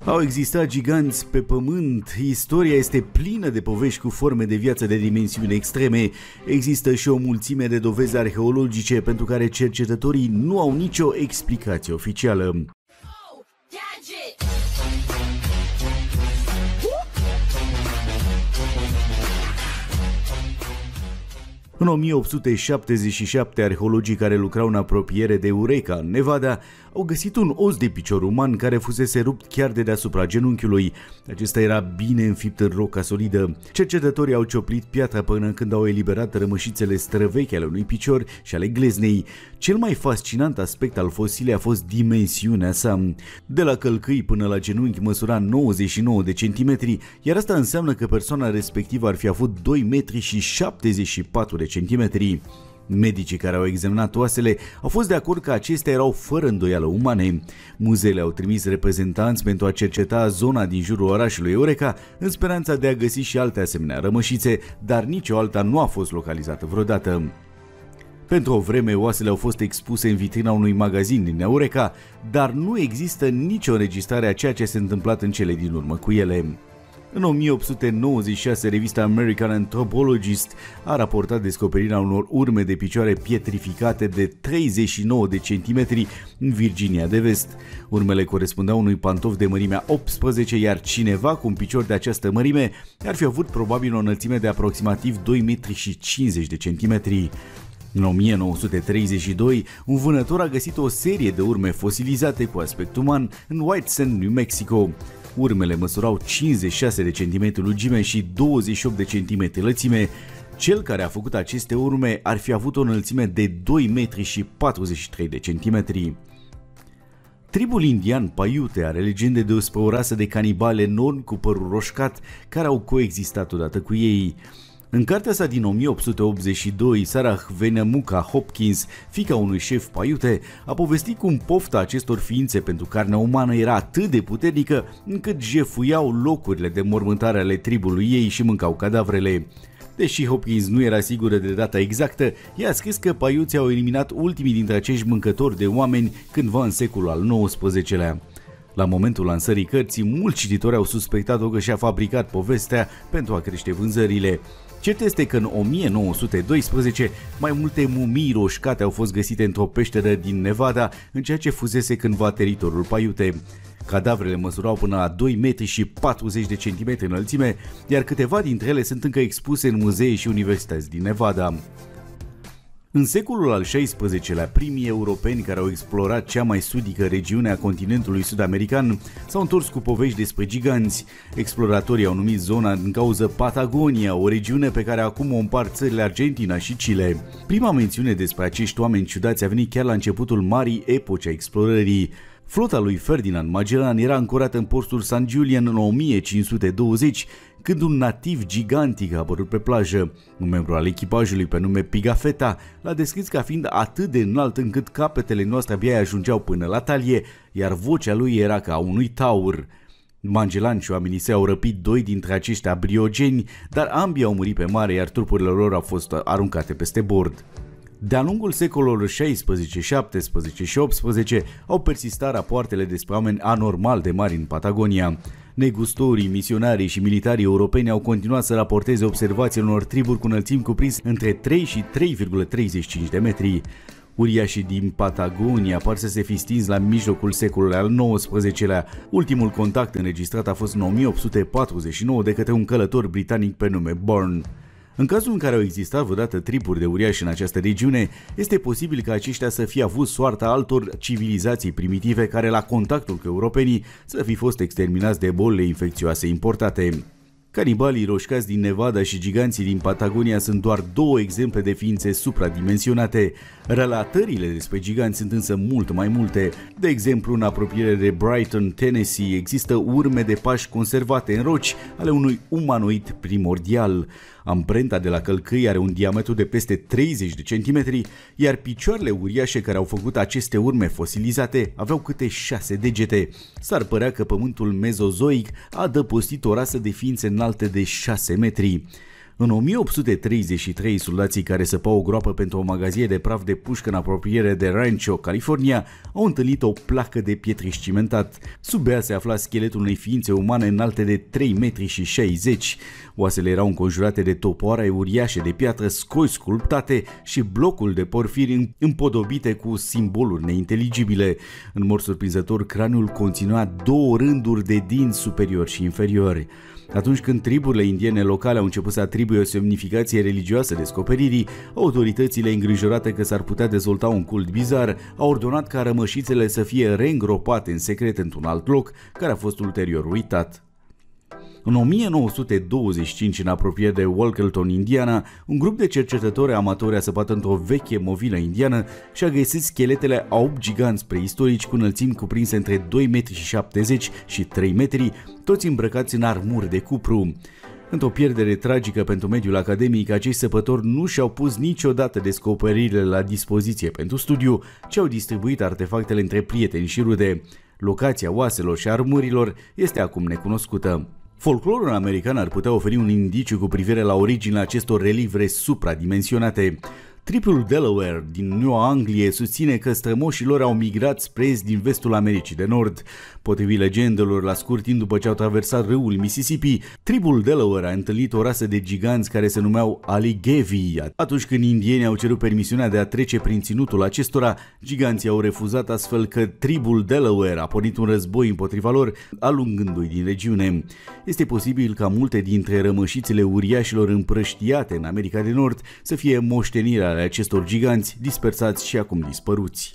Au existat giganți pe pământ, istoria este plină de povești cu forme de viață de dimensiuni extreme. Există și o mulțime de dovezi arheologice pentru care cercetătorii nu au nicio explicație oficială. În 1877, arheologii care lucrau în apropiere de Eureka, în Nevada, au găsit un os de picior uman care fusese rupt chiar de deasupra genunchiului. Acesta era bine înfipt în roca solidă. Cercetătorii au cioplit piatra până când au eliberat rămășițele străvechi ale unui picior și ale gleznei. Cel mai fascinant aspect al fosilei a fost dimensiunea sa. De la călcâi până la genunchi măsura 99 de centimetri, iar asta înseamnă că persoana respectivă ar fi avut 2 metri și 74 de centimetri. Medicii care au examinat oasele au fost de acord că acestea erau fără îndoială umane. Muzeele au trimis reprezentanți pentru a cerceta zona din jurul orașului Eureka în speranța de a găsi și alte asemenea rămășițe, dar nicio alta nu a fost localizată vreodată. Pentru o vreme, oasele au fost expuse în vitrina unui magazin din Eureka, dar nu există nicio înregistrare a ceea ce s-a întâmplat în cele din urmă cu ele. În 1896, revista American Anthropologist a raportat descoperirea unor urme de picioare pietrificate de 39 de centimetri în Virginia de Vest. Urmele corespundeau unui pantof de mărimea 18, iar cineva cu un picior de această mărime ar fi avut probabil o înălțime de aproximativ 2 metri și 50 de centimetri. În 1932, un vânător a găsit o serie de urme fosilizate cu aspect uman în White Sand, New Mexico. Urmele măsurau 56 de centimetri lungime și 28 de centimetri lățime. Cel care a făcut aceste urme ar fi avut o înălțime de 2 metri și 43 de centimetri. Tribul indian Paiute are legende despre o rasă de canibali enormi cu părul roșcat care au coexistat odată cu ei. În cartea sa din 1882, Sarah Venemuka Hopkins, fiica unui șef Paiute, a povestit cum pofta acestor ființe pentru carnea umană era atât de puternică încât jefuiau locurile de mormântare ale tribului ei și mâncau cadavrele. Deși Hopkins nu era sigură de data exactă, ea a scris că Paiuții au eliminat ultimii dintre acești mâncători de oameni cândva în secolul al XIX-lea. La momentul lansării cărții, mulți cititori au suspectat-o că și-a fabricat povestea pentru a crește vânzările. Cert este că în 1912 mai multe mumii roșcate au fost găsite într-o peșteră din Nevada, în ceea ce fusese cândva teritoriul Paiute. Cadavrele măsurau până la 2 metri și 40 de centimetri înălțime, iar câteva dintre ele sunt încă expuse în muzee și universități din Nevada. În secolul al XVI-lea, primii europeni care au explorat cea mai sudică regiune a continentului sud-american s-au întors cu povești despre giganți. Exploratorii au numit zona din cauză Patagonia, o regiune pe care acum o împart țările Argentina și Chile. Prima mențiune despre acești oameni ciudați a venit chiar la începutul marii epoci a explorării. Flota lui Ferdinand Magellan era ancorată în portul San Julian în 1520, când un nativ gigantic a apărut pe plajă. Un membru al echipajului pe nume Pigafetta l-a descris ca fiind atât de înalt încât capetele noastre abia ajungeau până la talie, iar vocea lui era ca a unui taur. Magellan și oamenii săi au răpit 2 dintre acești abriogeni, dar ambii au murit pe mare, iar trupurile lor au fost aruncate peste bord. De-a lungul secolelor 16, 17 și 18 au persistat rapoartele despre oameni anormal de mari în Patagonia. Negustorii, misionarii și militarii europeni au continuat să raporteze observațiile unor triburi cu înălțimi cuprinse între 3 și 3,35 de metri. Uriașii din Patagonia par să se fi stins la mijlocul secolului al XIX-lea. Ultimul contact înregistrat a fost în 1849 de către un călător britanic pe nume Bourne. În cazul în care au existat vreodată triburi de uriași în această regiune, este posibil ca aceștia să fie avut soarta altor civilizații primitive care la contactul cu europenii să fi fost exterminați de bolile infecțioase importate. Canibalii roșcați din Nevada și giganții din Patagonia sunt doar 2 exemple de ființe supradimensionate. Relatările despre giganți sunt însă mult mai multe. De exemplu, în apropiere de Brighton, Tennessee, există urme de pași conservate în roci ale unui umanoid primordial. Amprenta de la călcâi are un diametru de peste 30 de centimetri, iar picioarele uriașe care au făcut aceste urme fosilizate aveau câte 6 degete. S-ar părea că pământul mezozoic a adăpostit o rasă de ființe înalte de 6 metri. În 1833, soldații care săpau o groapă pentru o magazie de praf de pușcă în apropiere de Rancho, California, au întâlnit o placă de pietriș cimentat. Sub ea se afla scheletul unei ființe umane înalte de 3,60 metri. Oasele erau înconjurate de topoare uriașe de piatră scoi sculptate și blocul de porfir împodobite cu simboluri neinteligebile. În mod surprinzător, craniul conținea 2 rânduri de dinți superiori și inferiori. Atunci când triburile indiene locale au început să atribuie o semnificație religioasă descoperirii, autoritățile, îngrijorate că s-ar putea dezvolta un cult bizar, au ordonat ca rămășițele să fie reîngropate în secret într-un alt loc, care a fost ulterior uitat. În 1925, în apropiere de Walkerton, Indiana, un grup de cercetători amatori a săpat într-o veche movilă indiană și a găsit scheletele a 8 giganți preistorici cu înălțimi cuprinse între 2,70 metri și 3 metri, toți îmbrăcați în armuri de cupru. Într-o pierdere tragică pentru mediul academic, acești săpători nu și-au pus niciodată descoperirile la dispoziție pentru studiu, ci au distribuit artefactele între prieteni și rude. Locația oaselor și armurilor este acum necunoscută. Folclorul american ar putea oferi un indiciu cu privire la originea acestor relivre supradimensionate. Tribul Delaware din Noua Anglie susține că strămoșii lor au migrat spre est din vestul Americii de Nord. Potrivit legendelor, la scurt timp după ce au traversat râul Mississippi, tribul Delaware a întâlnit o rasă de giganți care se numeau Alligevi. Atunci când indienii au cerut permisiunea de a trece prin ținutul acestora, giganții au refuzat, astfel că tribul Delaware a pornit un război împotriva lor, alungându-i din regiune. Este posibil ca multe dintre rămășițele uriașilor împrăștiate în America de Nord să fie moștenirea ale acestor giganți dispersați și acum dispăruți.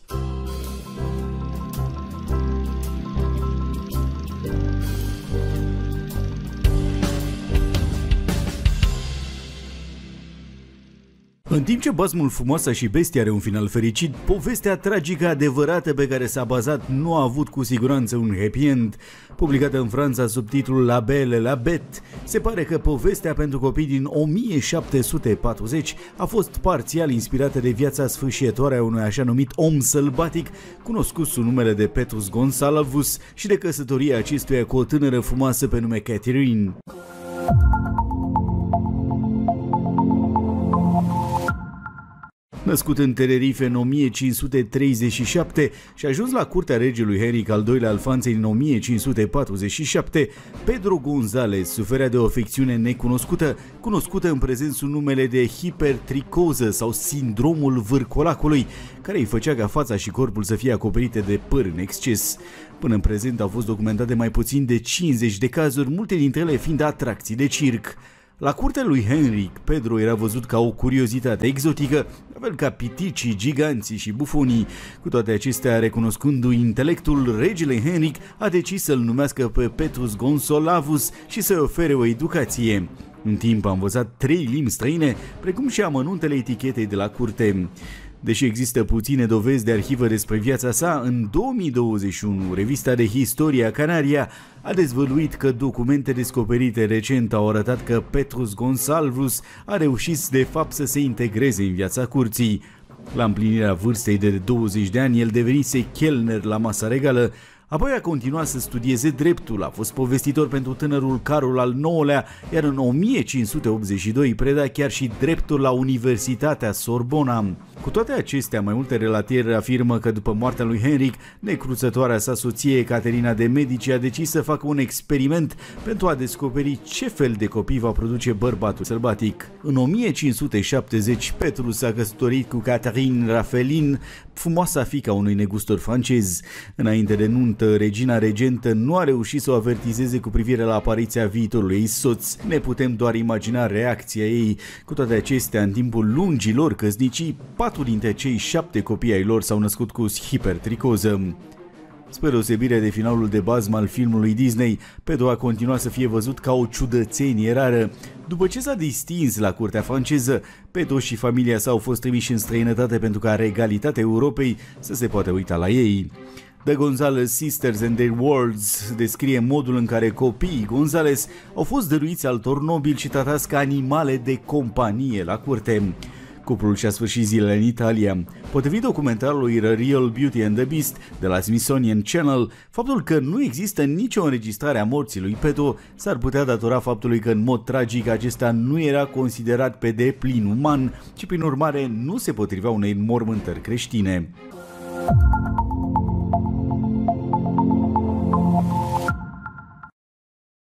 În timp ce Basmul Frumoasa și Bestia are un final fericit, povestea tragică adevărată pe care s-a bazat nu a avut cu siguranță un happy end. Publicată în Franța sub titlul La Belle et la Bête, se pare că povestea pentru copii din 1740 a fost parțial inspirată de viața sfâșietoare a unui așa numit om sălbatic, cunoscut sub numele de Petrus Gonsalvus, și de căsătoria acestuia cu o tânără frumoasă pe nume Catherine. Născut în Tenerife în 1537 și ajuns la curtea regelui Henric al II al Franței în 1547, Pedro González suferea de o afecțiune necunoscută, cunoscută în prezent sub numele de hipertricoză sau sindromul vârcolacului, care îi făcea ca fața și corpul să fie acoperite de păr în exces. Până în prezent au fost documentate mai puțin de 50 de cazuri, multe dintre ele fiind atracții de circ. La curtea lui Henric, Pedro era văzut ca o curiozitate exotică, la fel ca piticii, giganții și bufonii. Cu toate acestea, recunoscându-i intelectul, regele Henric a decis să-l numească pe Petrus Gonsalvus și să-i ofere o educație. În timp a învățat 3 limbi străine, precum și amănuntele etichetei de la curte. Deși există puține dovezi de arhivă despre viața sa, în 2021, revista de Historia Canaria a dezvăluit că documente descoperite recent au arătat că Petrus Gonsalvus a reușit de fapt să se integreze în viața curții. La împlinirea vârstei de 20 de ani, el devenise chelner la masa regală, apoi a continuat să studieze dreptul, a fost povestitor pentru tânărul Carol al IX-lea, iar în 1582 preda chiar și dreptul la Universitatea Sorbona. Cu toate acestea, mai multe relatări afirmă că după moartea lui Henric, necruțătoarea sa soție Caterina de Medici a decis să facă un experiment pentru a descoperi ce fel de copii va produce bărbatul sălbatic. În 1570, Petru s-a căsătorit cu Catherine Raffelin, frumoasa fiica unui negustor francez. Înainte de nuntă, regina regentă nu a reușit să o avertizeze cu privire la apariția viitorului ei soț. Ne putem doar imagina reacția ei. Cu toate acestea, în timpul lungilor căsnicii, 4 dintre cei 7 copii ai lor s-au născut cu hipertricoză. Spre deosebire de finalul de bazmă al filmului Disney, Pedro a continuat să fie văzut ca o ciudățenie rară. După ce s-a distins la curtea franceză, Pedro și familia sa au fost trimiși în străinătate pentru ca regalitatea Europei să se poată uita la ei. The González Sisters and Their Words descrie modul în care copiii González au fost dăruiți altor nobili și tratați ca animale de companie la curte. Cuplul și-a sfârșit zilele în Italia. Potrivit documentarului The Real Beauty and the Beast de la Smithsonian Channel, faptul că nu există nicio înregistrare a morții lui Peto s-ar putea datora faptului că în mod tragic acesta nu era considerat pe deplin uman și prin urmare nu se potrivea unei înmormântări creștine.